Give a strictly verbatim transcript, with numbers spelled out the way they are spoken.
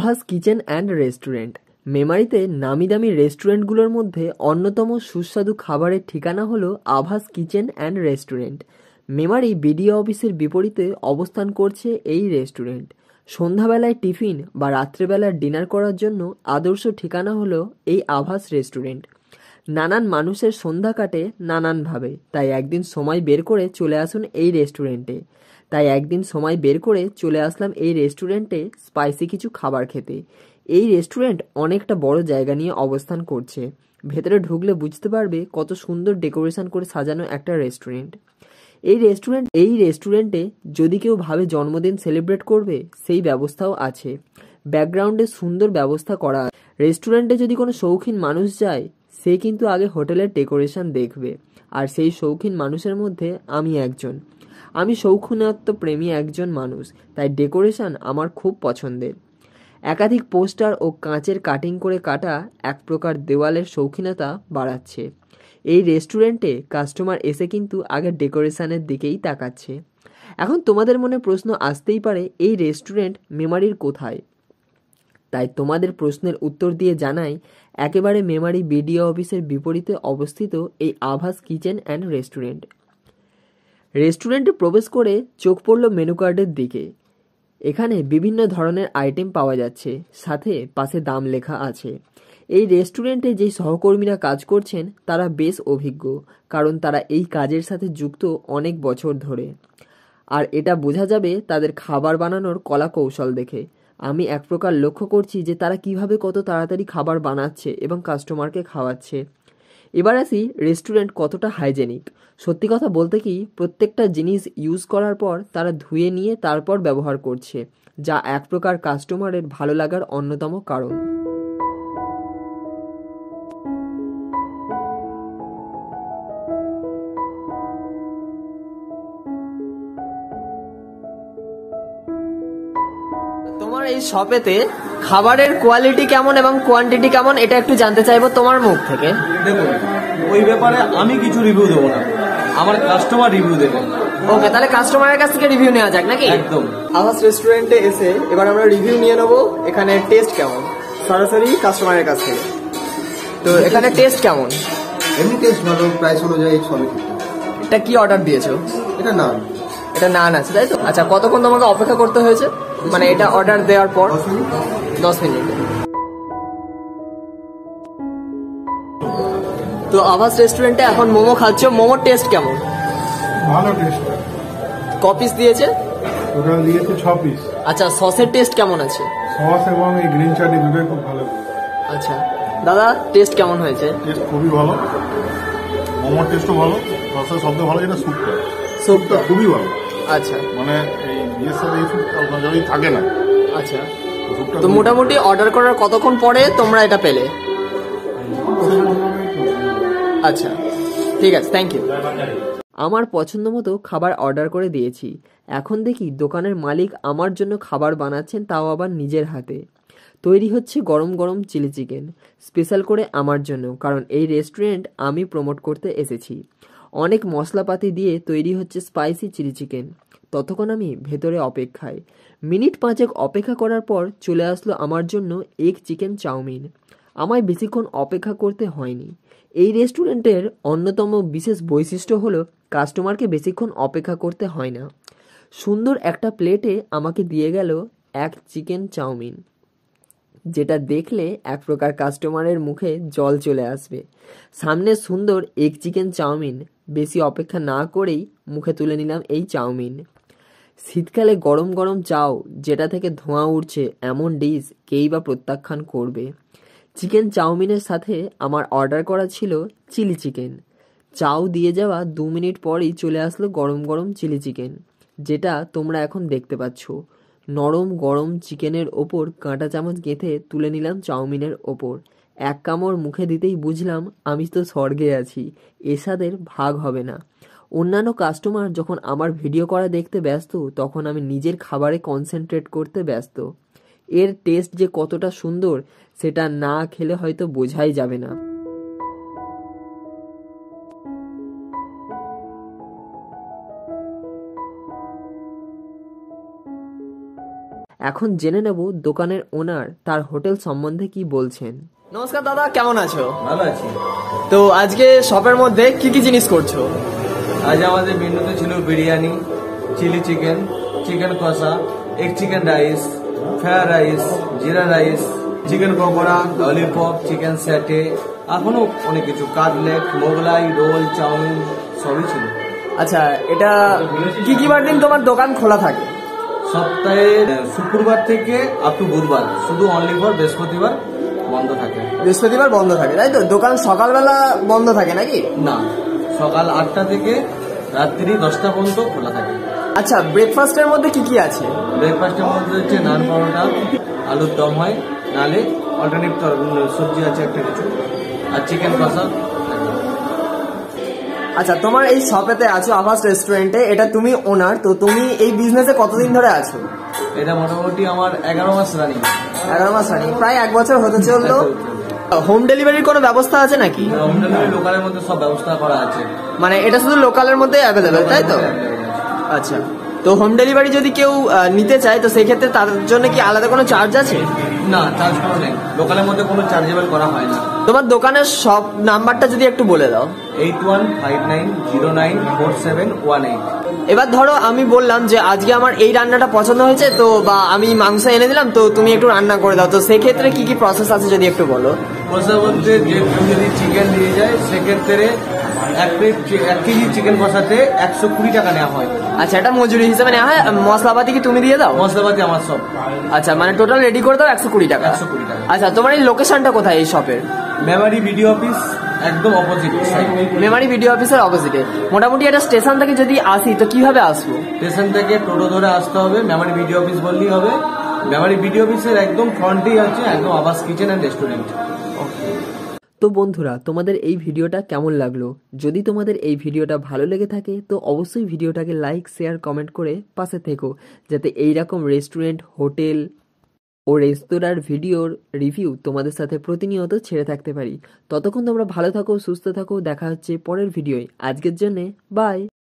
আভাস kitchen and restaurant মেমারিতে নামি দামি রেস্টুরেন্টগুলোর মধ্যে অন্যতম সুস্বাদু খাবারের ঠিকানা হলো Abhas kitchen and restaurant. Memari BDO অফিসের বিপরীতে অবস্থান করছে এই রেস্টুরেন্ট। সন্ধ্যাবেলায় টিফিন বা রাত্রেবেলার ডিনার করার জন্য আদর্শ ঠিকানা হলো এই আভাস রেস্টুরেন্ট। নানান মানুষের সন্ধ্যা কাটে নানানভাবে, তাই একদিন সময় বের করে চলে আসুন এই রেস্টুরেন্টে তাই একদিন সময় বের করে চলে আসলাম এই রেস্টুরেন্টে স্পাইসি কিছু খাবার খেতে। এই রেস্টুরেন্ট অনেকটা বড় জায়গা নিয়ে অবস্থান করছে। ভেতরে ঢুকলে বুঝতে পারবে কত সুন্দর ডেকোরেশন করে সাজানো একটা রেস্টুরেন্ট। এই রেস্টুরেন্ট এই রেস্টুরেন্টে যদি কেউ ভাবে জন্মদিন সেলিব্রেট করবে, সেই ব্যবস্থাও আছে। ব্যাকগ্রাউন্ডে সুন্দর ব্যবস্থা করা। রেস্টুরেন্টে যদি কোনো শৌখিন মানুষ যায়, সে কিন্তু আগে হোটেলের ডেকোরেশন দেখবে, আর সেই শৌখিন মানুষের মধ্যে আমি একজন। আমি শৌখিনত্ব প্রেমী একজন মানুষ, তাই ডেকোরেশন আমার খুব পছন্দের। একাধিক পোস্টার ও কাঁচের কাটিং করে কাটা এক প্রকার দেওয়ালের শৌখিনতা বাড়াচ্ছে। এই রেস্টুরেন্টে কাস্টমার এসে কিন্তু আগে ডেকোরেশনের দিকেই তাকাচ্ছে। এখন তোমাদের মনে প্রশ্ন আসতেই পারে, এই রেস্টুরেন্ট মেমারির কোথায়? তাই তোমাদের প্রশ্নের উত্তর দিয়ে জানাই, একেবারে মেমারি বিডিও অফিসের বিপরীতে অবস্থিত এই আভাস কিচেন অ্যান্ড রেস্টুরেন্ট। রেস্টুরেন্টে প্রবেশ করে চোখ পড়ল মেনু কার্ডের দিকে। এখানে বিভিন্ন ধরনের আইটেম পাওয়া যাচ্ছে, সাথে পাশে দাম লেখা আছে। এই রেস্টুরেন্টে যেই সহকর্মীরা কাজ করছেন তারা বেশ অভিজ্ঞ, কারণ তারা এই কাজের সাথে যুক্ত অনেক বছর ধরে। আর এটা বোঝা যাবে তাদের খাবার বানানোর কলা কৌশল দেখে। আমি এক প্রকার লক্ষ্য করছি যে তারা কিভাবে কত তাড়াতাড়ি খাবার বানাচ্ছে এবং কাস্টমারকে খাওয়াচ্ছে। এবার আসি রেস্টুরেন্ট কতটা হাইজেনিক। সত্যি কথা বলতে কি, প্রত্যেকটা জিনিস ইউজ করার পর তারা ধুয়ে নিয়ে তারপর ব্যবহার করছে, যা এক প্রকার কাস্টমারের ভালো লাগার অন্যতম কারণ। তোমার এই শপেতে খাবারের কোয়ালিটি কেমন এবং কোয়ান্টিটি কেমন, এটা একটু জানতে চাইবো তোমার মুখ থেকে। দেখুন, ওই ব্যাপারে আমি কিছু রিভিউ দেবো না, আমার কাস্টমার রিভিউ দেবে। ওকে, তাহলে কাস্টমারের কাছ থেকে রিভিউ নেওয়া যাক নাকি? একদম। আভাস রেস্টুরেন্টে এসে এবার আমরা রিভিউ নিয়ে নেবো এখানে টেস্ট কেমন, সরাসরি কাস্টমারের কাছ থেকে। তো এখানে টেস্ট কেমন? এমনি টেস্ট ভালো, প্রাইস অনুযায়ী সবই ঠিকঠাক। এটা কি অর্ডার দিয়েছো? এটা নান। এটা নান আছে, তাই তো? আচ্ছা, কতক্ষণ তোমাকে অপেক্ষা করতে হয়েছে, মানে এটা অর্ডার দেওয়ার পর? দশ মিনিট। দশ মিনিট। তো আভাস রেস্টুরেন্টে এখন মোমো খাচ্ছ, মোমোর টেস্ট কেমন? ভালো টেস্ট। ক পিস দিয়েছে? টোটাল দিয়েছে ছ পিস। আচ্ছা, সসের টেস্ট কেমন আছে? সস এবং এই গ্রিন চাটনি দুটোই খুব ভালো। আচ্ছা দাদা, টেস্ট কেমন হয়েছে? টেস্ট খুবই ভালো, মোমোর টেস্টও ভালো, রসের শব্দ ভালো, যেটা স্যুপটা স্যুপটা খুবই ভালো। আচ্ছা, মানে এই বিয়ের সাথে এই স্যুপ যদি থাকে না। আচ্ছা, তো মোটামুটি অর্ডার করার কতক্ষণ পরে তোমরা এটা পেলে? আচ্ছা, ঠিক আছে, থ্যাংক ইউ। আমার পছন্দ মতো খাবার অর্ডার করে দিয়েছি। এখন দেখি দোকানের মালিক আমার জন্য খাবার বানাচ্ছেন, তাও আবার নিজের হাতে। তৈরি হচ্ছে গরম গরম চিলি চিকেন, স্পেশাল করে আমার জন্য, কারণ এই রেস্টুরেন্ট আমি প্রমোট করতে এসেছি। অনেক মশলাপাতি দিয়ে তৈরি হচ্ছে স্পাইসি চিলি চিকেন। ততক্ষণ আমি ভেতরে অপেক্ষায়। মিনিট পাঁচেক অপেক্ষা করার পর চলে আসলো আমার জন্য এগ চিকেন চাউমিন। আমায় বেশিক্ষণ অপেক্ষা করতে হয়নি। এই রেস্টুরেন্টের অন্যতম বিশেষ বৈশিষ্ট্য হলো কাস্টমারকে বেশিক্ষণ অপেক্ষা করতে হয় না। সুন্দর একটা প্লেটে আমাকে দিয়ে গেল এক চিকেন চাউমিন, যেটা দেখলে এক প্রকার কাস্টমারের মুখে জল চলে আসবে। সামনে সুন্দর এগ চিকেন চাউমিন, বেশি অপেক্ষা না করেই মুখে তুলে নিলাম এই চাউমিন। শীতকালে গরম গরম চাও যেটা থেকে ধোঁয়া উঠছে, এমন ডিশ কেই বা প্রত্যাখ্যান করবে। চিকেন চাউমিনের সাথে আমার অর্ডার করা ছিল চিলি চিকেন। চাউ দিয়ে যাওয়া দু মিনিট পরই চলে আসলো গরম গরম চিলি চিকেন, যেটা তোমরা এখন দেখতে পাচ্ছ। নরম গরম চিকেনের ওপর কাঁটা চামচ গেঁথে তুলে নিলাম চাউমিনের ওপর। এক কামড় মুখে দিতেই বুঝলাম আমি তো স্বর্গে আছি, এ স্বাদের ভাগ হবে না। অন্যান্য কাস্টমার যখন আমার ভিডিও করা দেখতে ব্যস্ত, তখন আমি নিজের খাবারে কনসেন্ট্রেট করতে ব্যস্ত। এর টেস্ট যে কতটা সুন্দর সেটা না খেলে হয়তো বোঝাই যাবে না। এখন জেনে নেব দোকানের ওনার তার হোটেল সম্বন্ধে কি বলছেন। নমস্কার দাদা, কেমন আছো? ভালো আছি। তো আজকে শপের মধ্যে কি কি জিনিস করছো? আজ আমাদের মেনুতে ছিল বিরিয়ানি, চিলি চিকেন, চিকেন কষা, egg chicken rice, fried rice, jeera rice, chicken pakora, lollipop, chicken satay, এখনো অনেক কিছু, কাটলেট, মোগলাই, রোল, চাউমিন সবই ছিল। আচ্ছা, এটা কি কি বার দিন তোমার দোকান খোলা থাকে? সপ্তাহে শুক্রবার থেকে আপ টু বুধবার, শুধু অনলি ফর বৃহস্পতিবার বন্ধ থাকে। বৃহস্পতিবার বন্ধ থাকে, তাই তো? দোকান সকালবেলা বন্ধ থাকে নাকি? না, সকাল আটটা থেকে রাত্রি দশটা পর্যন্ত খোলা থাকে। আচ্ছা, ব্রেকফাস্টের মধ্যে কি কি আছে? ব্রেকফাস্টের মধ্যে হচ্ছে নান পরোটা, আলুর দম হয়, নালে অল্টারনেট সবজি আছে একটা কিছু, আর চিকেন কষা। আচ্ছা, তোমার এই শপেতে আছো আভাস রেস্টুরেন্টে, এটা তুমি ওনার, তো তুমি এই বিজনেসে কতদিন ধরে আছো? এটা মোটামুটি আমার এগারো মাস রানিং। এগারো মাস রানিং, প্রায় এক বছর হতে চললো। হোম ডেলিভারির কোনো ব্যবস্থা আছে নাকি? হোম ডেলিভারি লোকালের মধ্যে সব ব্যবস্থা করা আছে। মানে এটা শুধু লোকালের মধ্যে অ্যাভেলেবেল, তাই তো? আচ্ছা, তো হোম ডেলিভারি যদি কেউ আহ, নিতে চায়, তো সেই ক্ষেত্রে তার জন্য কি আলাদা কোনো চার্জ আছে? না, চার্জ করা নেই, লোকালের মধ্যে কোনো চার্জেবল করা হয় না। তোমার দোকানের সব নাম্বারটা যদি একটু বলে দাও। Eight one five nine zero nine four seven one eight. এবার ধরো আমি বললাম যে আজকে আমার এই রান্নাটা পছন্দ হয়েছে, তো বা আমি মাংস এনে দিলাম, তো তুমি একটু রান্না করে দাও, তো সেক্ষেত্রে কি কি প্রসেস আছে যদি একটু বলো। কষা বলতে যে কেউ যদি চিকেন দিয়ে যায়, সেক্ষেত্রে এক প্লেট এক কেজি চিকেন কষাতে একশো কুড়ি টাকা নেওয়া হয়। আচ্ছা, এটা মজুরি হিসেবে নেওয়া হয়। মশলাপাতি কি তুমি দিয়ে দাও? মশলাপাতি আমার সব। আচ্ছা, মানে টোটাল রেডি করে দাও একশো কুড়ি টাকা। একশো কুড়ি টাকা। আচ্ছা, তোমার এই লোকেশনটা কোথায় এই শপের? মেমারি বিডিও অফিস একদম অপোজিট সাইড। মেমারি বিডিও অফিসের অপোজিটে। মোটামুটি একটা স্টেশন থেকে যদি আসি তো কিভাবে আসবো? স্টেশন থেকে টোটো ধরে আসতে হবে, মেমারি বিডিও অফিস বললেই হবে। মেমারি বিডিও অফিসের একদম ফ্রন্টেই আছে একদম আবাস কিচেন অ্যান্ড রেস্টুরেন্ট। তো বন্ধুরা, তোমাদের এই ভিডিওটা কেমন লাগলো? যদি তোমাদের এই ভিডিওটা ভালো লেগে থাকে তো অবশ্যই ভিডিওটাকে লাইক, শেয়ার, কমেন্ট করে পাশে থেকো, যাতে এইরকম রেস্টুরেন্ট, হোটেল ও রেস্তোরাঁর ভিডিওর রিভিউ তোমাদের সাথে প্রতিনিয়ত ছেড়ে থাকতে পারি। ততক্ষণ তোমরা ভালো থাকো, সুস্থ থাকো, দেখা হচ্ছে পরের ভিডিওয়। আজকের জন্যে বাই।